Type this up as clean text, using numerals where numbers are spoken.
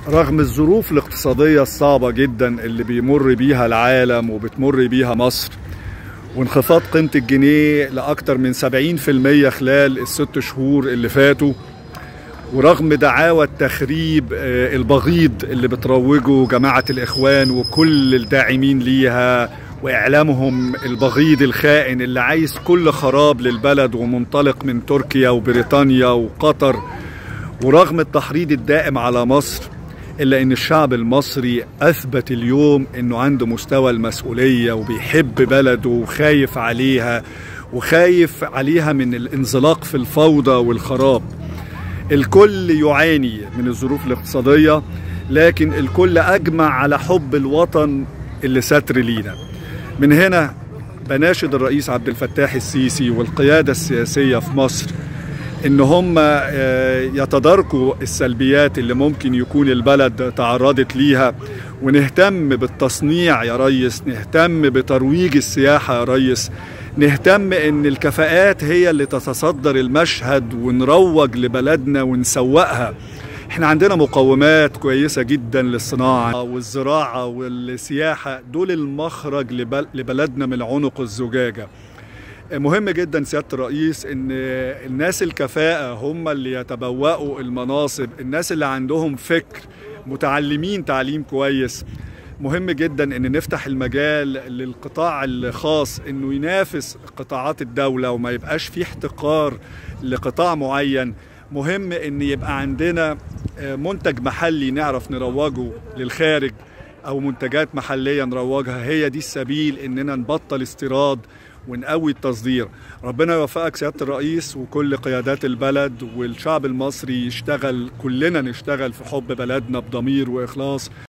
رغم الظروف الاقتصادية الصعبة جدا اللي بيمر بيها العالم وبتمر بيها مصر، وانخفاض قيمة الجنيه لأكثر من 70% خلال الست شهور اللي فاتوا، ورغم دعاوى التخريب البغيض اللي بتروجه جماعة الإخوان وكل الداعمين ليها وإعلامهم البغيض الخائن اللي عايز كل خراب للبلد ومنطلق من تركيا وبريطانيا وقطر، ورغم التحريض الدائم على مصر، إلا إن الشعب المصري أثبت اليوم إنه عنده مستوى المسؤولية وبيحب بلده وخايف عليها من الانزلاق في الفوضى والخراب. الكل يعاني من الظروف الاقتصادية، لكن الكل أجمع على حب الوطن اللي ستر لينا. من هنا بناشد الرئيس عبد الفتاح السيسي والقيادة السياسية في مصر إن هم يتداركوا السلبيات اللي ممكن يكون البلد تعرضت ليها، ونهتم بالتصنيع يا ريس، نهتم بترويج السياحة يا ريس، نهتم إن الكفاءات هي اللي تتصدر المشهد ونروج لبلدنا ونسوقها. احنا عندنا مقومات كويسة جدا للصناعة والزراعة والسياحة، دول المخرج لبلدنا من عنق الزجاجة. مهم جدا سيادة الرئيس ان الناس الكفاءة هم اللي يتبوأوا المناصب، الناس اللي عندهم فكر، متعلمين تعليم كويس. مهم جدا ان نفتح المجال للقطاع الخاص انه ينافس قطاعات الدولة وما يبقاش فيه احتقار لقطاع معين. مهم ان يبقى عندنا منتج محلي نعرف نروجه للخارج، او منتجات محلية نروجها. هي دي السبيل اننا نبطل استيراد ونقوي التصدير. ربنا يوفقك سيادة الرئيس وكل قيادات البلد والشعب المصري، يشتغل كلنا نشتغل في حب بلدنا بضمير وإخلاص.